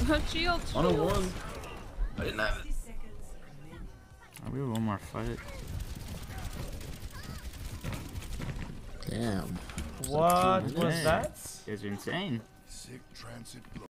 Shield, On a shield. one. I didn't have it. Oh, we have one more fight. Damn. What was Insane. that? You guys are insane. Sick transit